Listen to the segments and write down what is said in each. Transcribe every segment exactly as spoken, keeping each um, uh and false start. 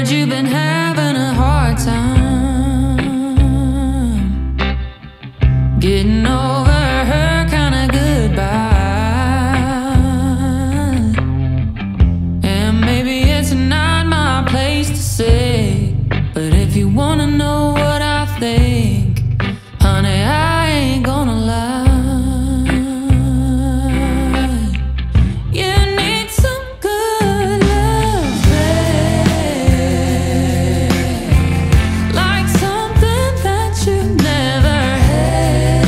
you've been having a hard time getting over her kind of goodbye. And maybe it's not my place to say, but if you wanna know what I think, honey, I ain't gonna lie. You need some good love, babe, like something that you've never had,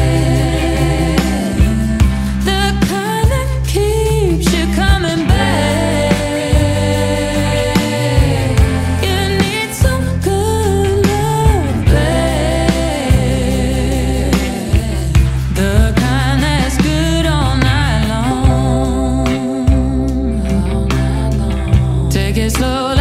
the kind that keeps you coming back. You need some good love, babe, the kind that's good all night long. Take it slow.